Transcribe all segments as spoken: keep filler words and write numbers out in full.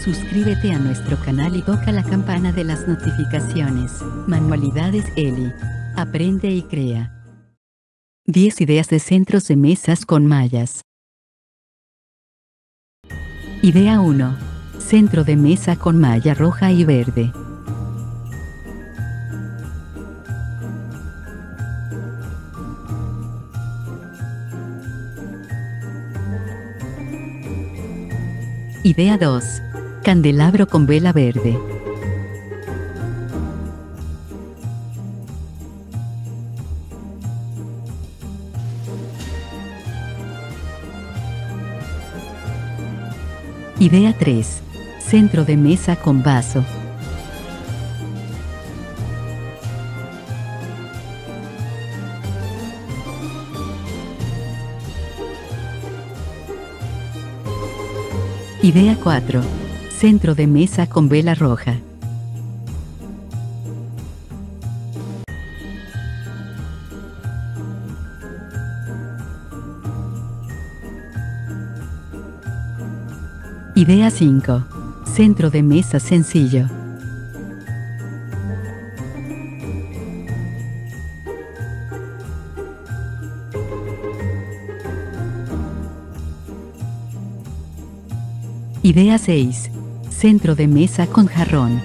Suscríbete a nuestro canal y toca la campana de las notificaciones. Manualidades Eli. Aprende y crea. diez ideas de centros de mesas con mallas. Idea uno. Centro de mesa con malla roja y verde. Idea dos. Candelabro con vela verde. Idea tres. Centro de mesa con vaso. Idea cuatro. Centro de mesa con vela roja. Idea cinco. Centro de mesa sencillo. Idea seis. Centro de mesa con jarrón.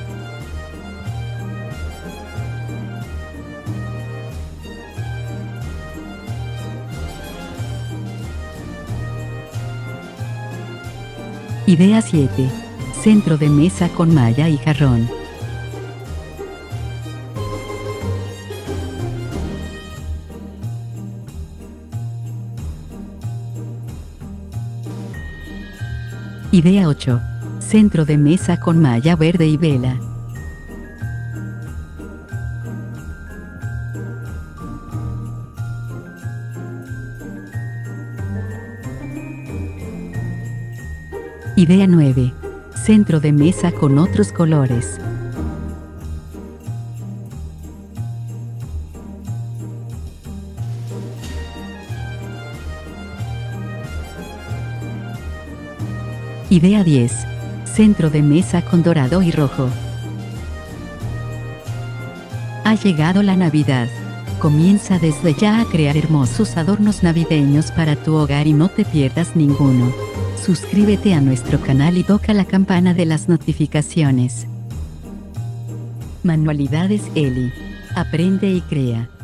Idea siete. Centro de mesa con malla y jarrón. Idea ocho. Centro de mesa con malla verde y vela. Idea nueve. Centro de mesa con otros colores. Idea diez. Centro de mesa con dorado y rojo. Ha llegado la Navidad. Comienza desde ya a crear hermosos adornos navideños para tu hogar y no te pierdas ninguno. Suscríbete a nuestro canal y toca la campana de las notificaciones. Manualidades Eli. Aprende y crea.